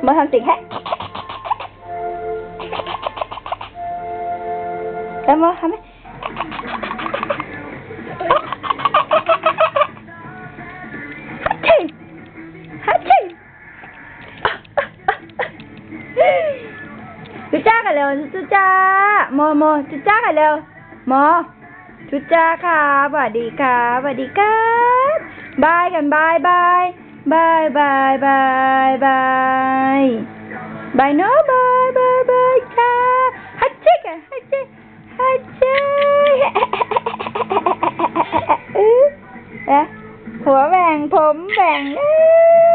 มาทำสิ่งแฮะแล้วมาทำไหมฮัทชิฮัทชิจุจ้ากันเร็วจุจ้าโมจุจ้ากันเร็วโมจุจ้าค่ะสวัสดีค่ะสวัสดีครับบายกันบายบายบายบายบายบายบายเนาะบายบายบายค่ะฮัทชิกันฮัทชิฮัทชิหัวแหว่งผมแหว่ง